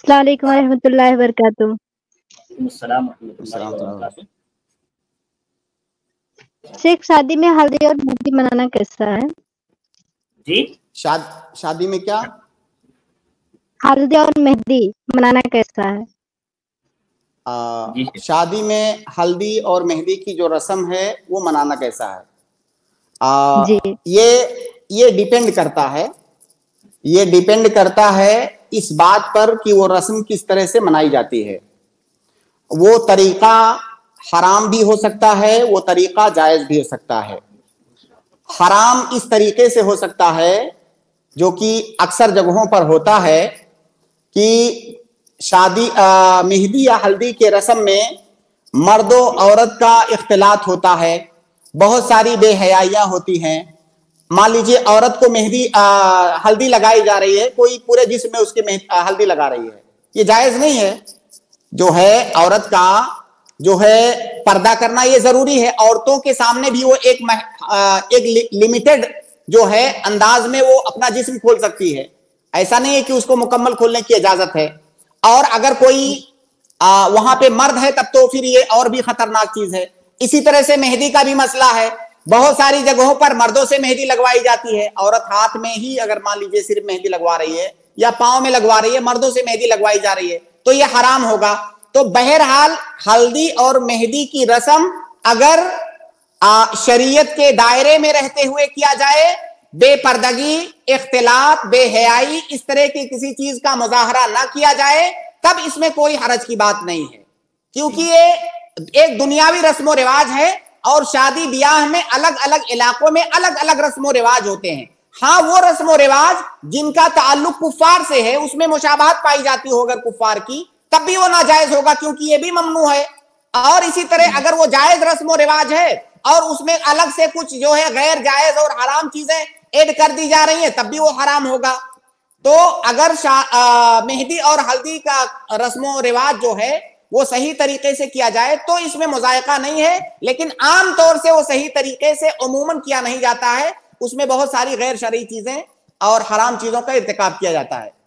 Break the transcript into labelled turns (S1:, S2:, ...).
S1: السلام علیکم ورحمۃ اللہ وبرکاتہ۔
S2: السلام ورحمۃ اللہ وبرکاتہ۔
S1: شیخ، شادی میں ہلدی اور مہندی منانا کیسا ہے؟
S2: جی
S3: شادی میں کیا؟
S1: ہلدی اور مہندی منانا کیسا ہے؟
S3: شادی میں ہلدی اور مہندی کی جو رسم ہے وہ منانا کیسا ہے؟
S1: جی
S3: یہ ڈیپینڈ کرتا ہے اس بات پر کہ وہ رسم کس طرح سے منائی جاتی ہے۔ وہ طریقہ حرام بھی ہو سکتا ہے، وہ طریقہ جائز بھی ہو سکتا ہے۔ حرام اس طریقے سے ہو سکتا ہے جو کہ اکثر جگہوں پر ہوتا ہے کہ شادی مہندی یا ہلدی کے رسم میں مرد و عورت کا اختلاط ہوتا ہے، بہت ساری بے حیائیاں ہوتی ہیں۔ مان لیجیے عورت کو ہلدی لگائی جا رہی ہے، کوئی پورے جسم میں اس کے ہلدی لگا رہی ہے، یہ جائز نہیں ہے۔ جو ہے عورت کا جو ہے پردہ کرنا یہ ضروری ہے۔ عورتوں کے سامنے بھی وہ ایک لمیٹڈ جو ہے انداز میں وہ اپنا جسم کھول سکتی ہے، ایسا نہیں ہے کہ اس کو مکمل کھولنے کی اجازت ہے۔ اور اگر کوئی وہاں پہ مرد ہے تب تو پھر یہ اور بھی خطرناک چیز ہے۔ اسی طرح سے مہندی کا بھی مسئلہ ہے، بہت ساری جگہوں پر مردوں سے مہندی لگوائی جاتی ہے، عورت ہاتھ میں ہی اگر مان لیجیے صرف مہندی لگوا رہی ہے یا پاؤں میں لگوا رہی ہے، مردوں سے مہندی لگوائی جا رہی ہے تو یہ حرام ہوگا۔ تو بہرحال ہلدی اور مہندی کی رسم اگر شریعت کے دائرے میں رہتے ہوئے کیا جائے، بے پردگی، اختلاط، بے حیائی، اس طرح کی کسی چیز کا مظاہرہ نہ کیا جائے، تب اس میں کوئی حرج کی بات نہیں ہے، کیونکہ یہ ایک دنیاوی رسم و رواج ہے اور شادی بیاہ میں الگ الگ علاقوں میں الگ الگ رسم و رواج ہوتے ہیں۔ ہاں وہ رسم و رواج جن کا تعلق کفار سے ہے، اس میں مشابہت پائی جاتی ہو اگر کفار کی، تب بھی وہ ناجائز ہوگا کیونکہ یہ بھی ممنوع ہے۔ اور اسی طرح اگر وہ جائز رسم و رواج ہے اور اس میں الگ سے کچھ جو ہے غیر جائز اور حرام چیزیں ایڈ کر دی جا رہی ہیں، تب بھی وہ حرام ہوگا۔ تو اگر مہندی اور ہلدی کا رسم و رواج جو ہے وہ صحیح طریقے سے کیا جائے تو اس میں مذائقہ نہیں ہے، لیکن عام طور سے وہ صحیح طریقے سے عموماً کیا نہیں جاتا ہے، اس میں بہت ساری غیر شرعی چیزیں اور حرام چیزوں کا ارتکاب کیا جاتا ہے۔